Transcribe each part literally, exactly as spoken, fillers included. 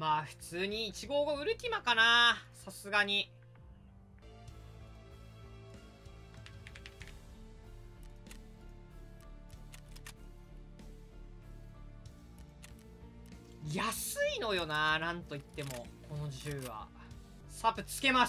まあ普通にいちごごウルティマかな、さすがに。安いのよな、なんといってもこの銃は。サプつけます、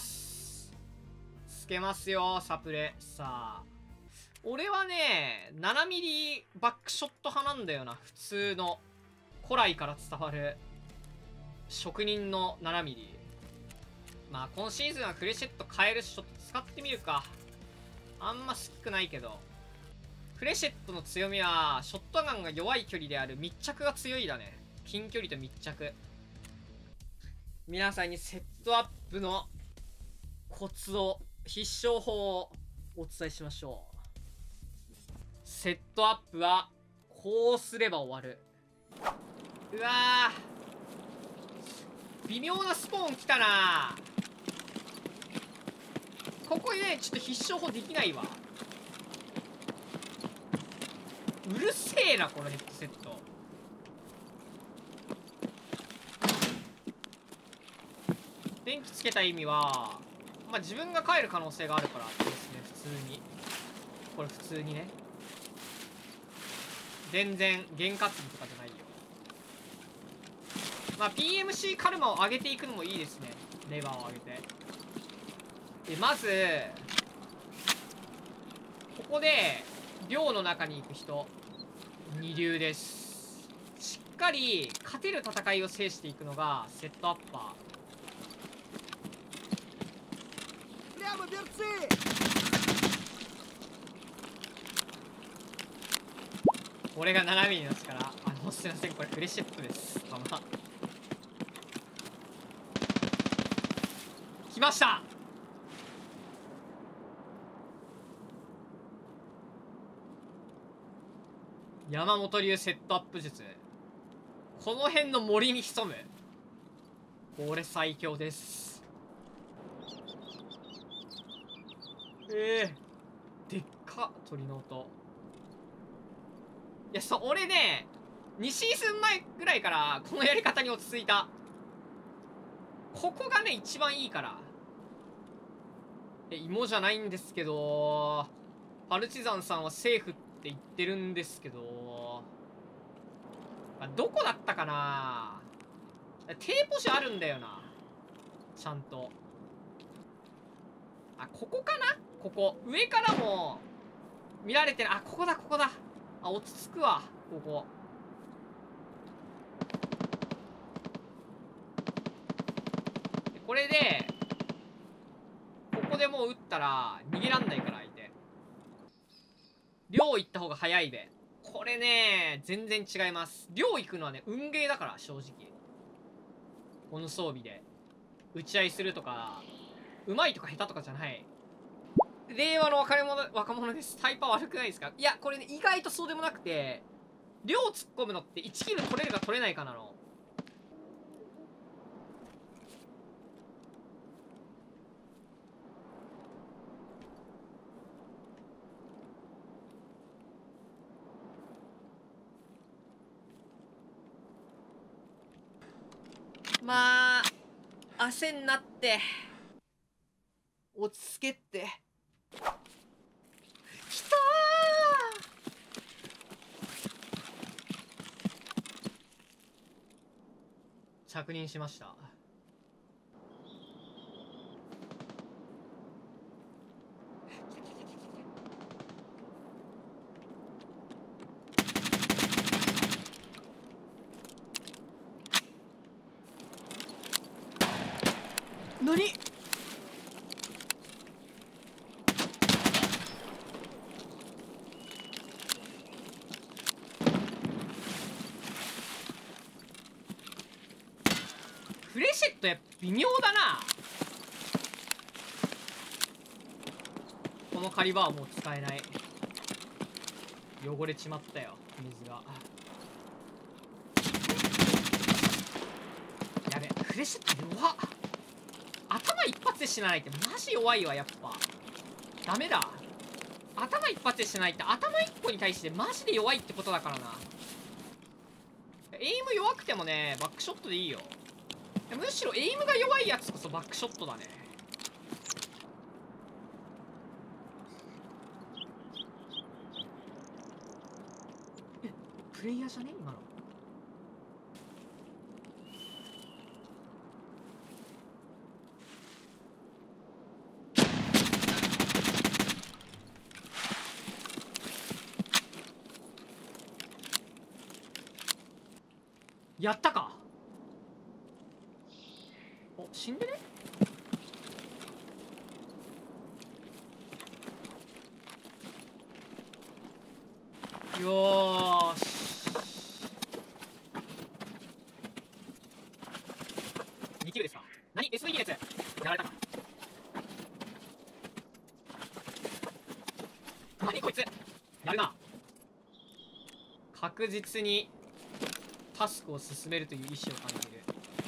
つけますよサプレ。さあ俺はねななミリバックショット派なんだよな。普通の古来から伝わる職人のななミリ。まあ今シーズンはクレシェット変えるし、ちょっと使ってみるか。あんま好きくないけど、クレシェットの強みはショットガンが弱い距離である密着が強いだね。近距離と密着。皆さんにセットアップのコツを、必勝法をお伝えしましょう。セットアップはこうすれば終わる。うわー、微妙なスポーン来たな。ここねちょっと必勝法できないわ。うるせえなこのヘッドセット。電気つけた意味はまあ自分が帰る可能性があるからですね。普通にこれ普通にね、全然験担ぎとかじゃないよ。まあ ピーエムシー カルマを上げていくのもいいですね。レバーを上げて。でまずここで寮の中に行く人二流です。しっかり勝てる戦いを制していくのがセットアッパー。これがななミリの力。あのすいません、これフレッシュップです。弾来ました。山本流セットアップ術。この辺の森に潜む。これ最強です。ええー、でっか鳥の音。いや、そう、俺ね、にシーズン前ぐらいからこのやり方に落ち着いた。ここがね、一番いいから。え、芋じゃないんですけど、パルチザンさんはセーフって言ってるんですけど、あ、どこだったかな。低ポジあるんだよな。ちゃんと。あ、ここかな。ここ。上からも見られてる。あ、ここだ、ここだ。あ、落ち着くわ、ここ。これで、ここでもう撃ったら逃げらんないから相手。寮行った方が早いべ。これね、全然違います。寮行くのはね、運ゲーだから、正直。この装備で。打ち合いするとか、うまいとか下手とかじゃない。令和の若者、若者です。タイパ悪くないですか。いや、これね、意外とそうでもなくて、量突っ込むのっていちキル取れるか取れないかなの。まあ、焦んなって。落ち着けって。きたー。着任しました。何？フレシェットやっぱ微妙だな。このカリバーはもう使えない。汚れちまったよ水が。やべ、フレシェット弱っ。頭一発で死なないってマジ弱いわ。やっぱダメだ。頭一発で死なないって頭一個に対してマジで弱いってことだからな。エイム弱くてもねバックショットでいいよ。 むしろエイムが弱いやつこそバックショットだね。え、プレイヤーじゃね今の。やったか。お、死んでね。よーし。にキルですか。何 エスブイディー のやつやられたか。何こいつやるな。確実にタスクを進めるという意思を感じる。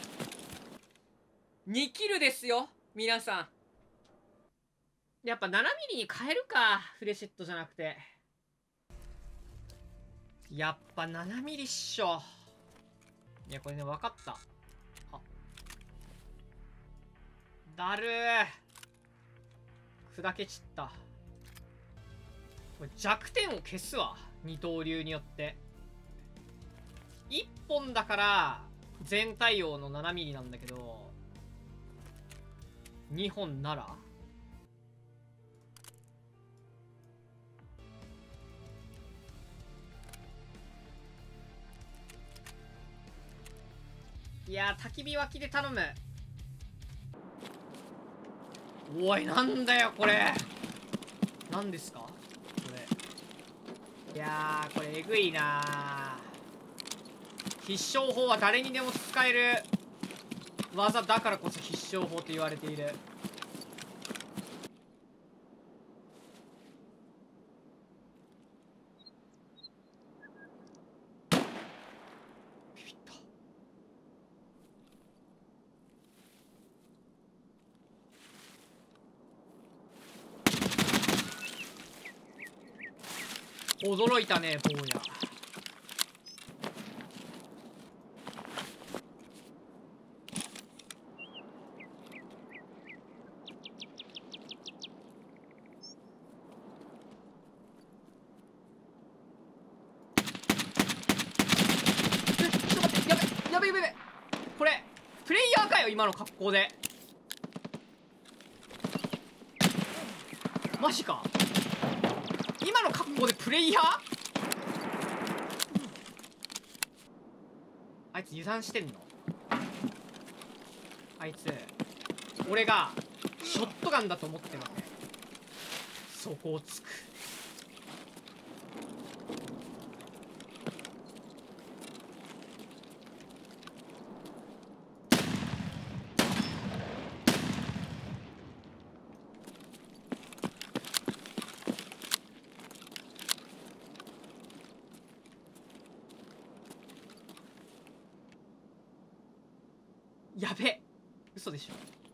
にキルですよ皆さん。やっぱななミリに変えるか、フレシェットじゃなくて。やっぱななミリっしょ。いやこれね、分かった。あ、だるー、砕け散った。これ弱点を消すわ、二刀流によって。いっぽんだから全対応のななミリなんだけど、にほんならいやー、焚き火脇で頼む。おい、なんだよこれ。何ですかこれ。いやー、これえぐいなー。必勝法は誰にでも使える技だからこそ必勝法と言われている。ビビった。驚いたね坊や。やべやべやべ。これプレイヤーかよ今の格好で。マジか。今の格好でプレイヤー。あいつ油断してんの。あいつ俺がショットガンだと思ってるわけ。そこをつく。やべ、嘘でしょ。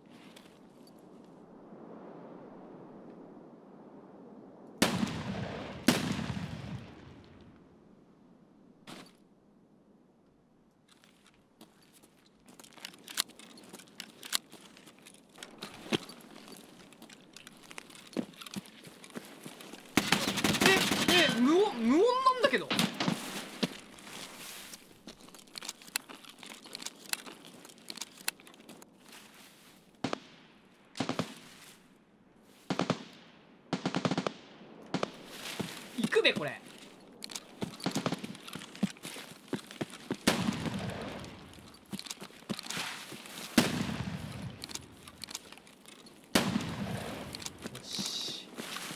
ええ、無音無音なんだけど。行くべこれ。よし。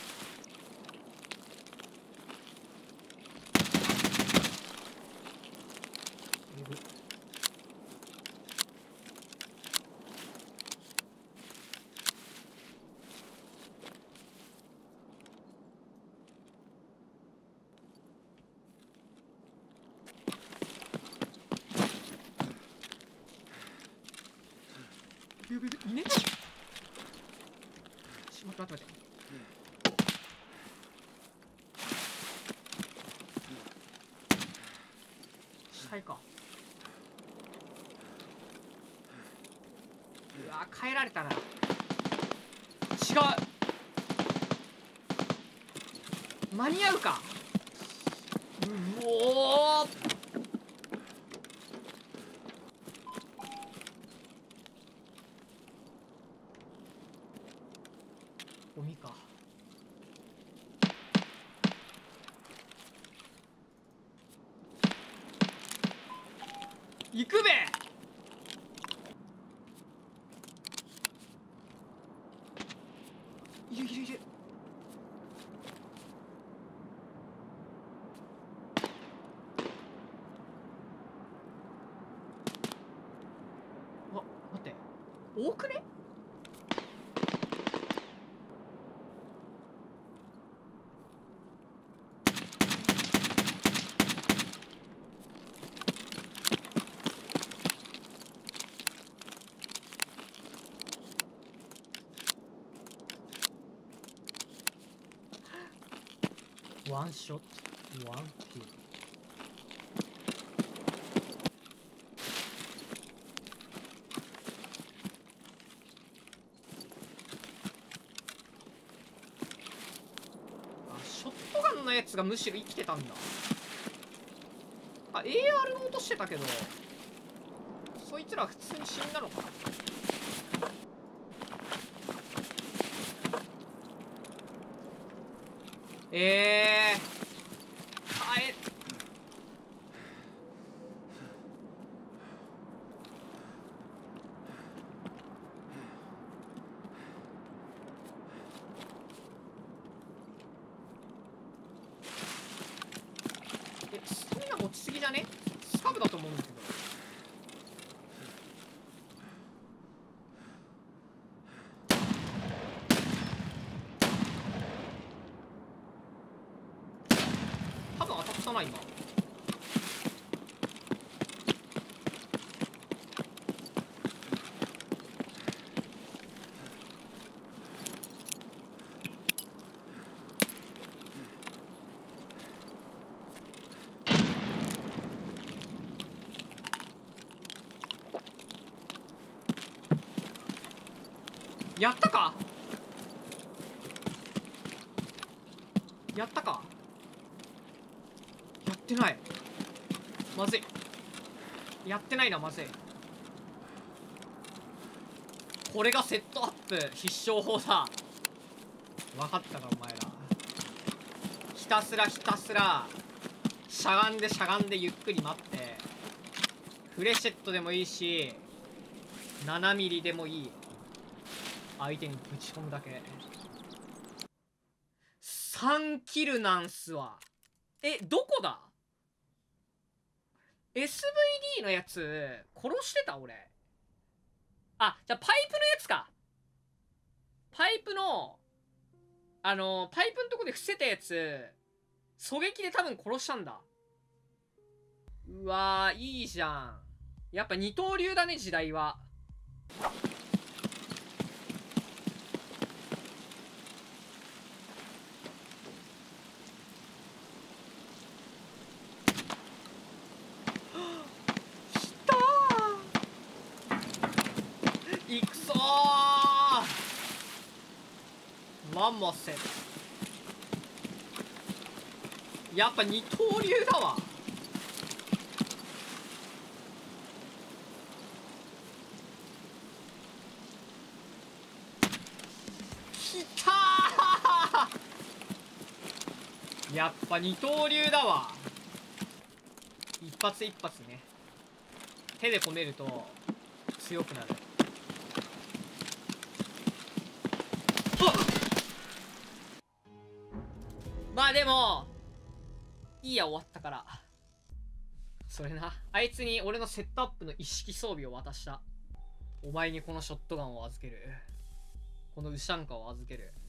えぐ。やべやべ、いね。し待って待って待って。死体か。 うわ変えられたな。違う、間に合うか。うおー、ゴミか。行くべ。いるいるいる。あ、待って、多くね。ワンショット、ワンキル。あ、ショットガンのやつがむしろ生きてたんだ。あ、エーアール も落としてたけど、そいつらは普通に死んだのかな。えー、あええスタミナ持ちすぎじゃね。スカブだと思うんだけど。多分当たったな今。やったかやったかやってない。まずい。やってないな、まずい。これがセットアップ必勝法だ。分かったかお前ら。ひたすらひたすらしゃがんでしゃがんでゆっくり待って、フレシェットでもいいしななミリでもいい、相手にぶち込むだけ。さんキルなんすわ。え、どこだ？ エスブイディー のやつ殺してた俺。あ、じゃあパイプのやつか。パイプのあのパイプのとこで伏せたやつ狙撃で多分殺したんだ。うわー、いいじゃん。やっぱ二刀流だね、時代は。きたー、いくぞー、ワンモセ。やっぱ二刀流だわ。きたー、やっぱ二刀流だわ。一発一発ね、手で込めると強くなる。まあでもいいや、終わったから。それな、あいつに俺のセットアップの一式装備を渡した。お前にこのショットガンを預ける、このウシャンカを預ける。